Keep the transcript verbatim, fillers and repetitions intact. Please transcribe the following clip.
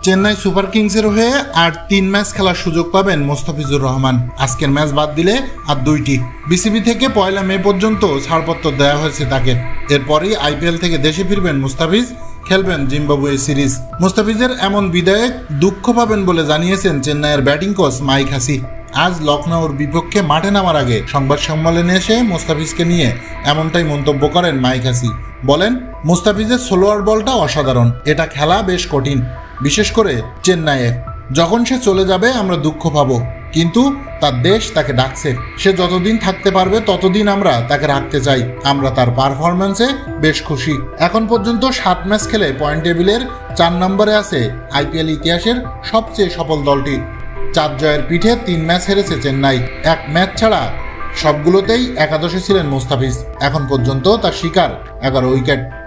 Chennai super কিংসের হয়ে আর তিন ম্যাচ খেলার সুযোগ পাবেন মোস্তাফিজুর রহমান। আজকের ম্যাচ বাদ দিলে আর দুইটি। বিসিবি থেকে পয়লা মে পর্যন্ত ছাড়পত্র দেওয়া হয়েছে তাকে। এরপরই আইপিএল থেকে দেশে ফিরবেন মুস্তাফিজ, খেলবেন জিম্বাবুয়ে সিরিজ। মুস্তাফিজের এমন বিদায়ে দুঃখ পাবেন বলে জানিয়েছেন চেন্নাইয়ের ব্যাটিং কোচ মাইক হাসি। আজ লখনৌর বিপক্ষে মাঠে নামার আগে সংবাদ সম্মেলনে এসে মুস্তাফিজকে নিয়ে এমনটাই মন্তব্য করেন মাইক হাসি। বলেন, মুস্তাফিজের স্লোয়ার বলটা অসাধারণ, এটা খেলা বেশ কঠিন, বিশেষ করে চেন্নাইয়ে। যখন সে চলে যাবে আমরা দুঃখ পাবো, কিন্তু তার দেশ তাকে ডাকছে। সে যতদিন থাকতে পারবে ততদিন আমরা তাকে রাখতে চাই। আমরা তার পারফরম্যান্সে বেশ খুশি। এখন পর্যন্ত সাত ম্যাচ খেলে পয়েন্ট টেবিলের চার নম্বরে আছে আইপিএল ইতিহাসের সবচেয়ে সফল দলটি। চার জয়ের পিঠে তিন ম্যাচ হেরেছে চেন্নাই। এক ম্যাচ ছাড়া সবগুলোতেই একাদশে ছিলেন মুস্তাফিজ। এখন পর্যন্ত তার শিকার এগারো উইকেট।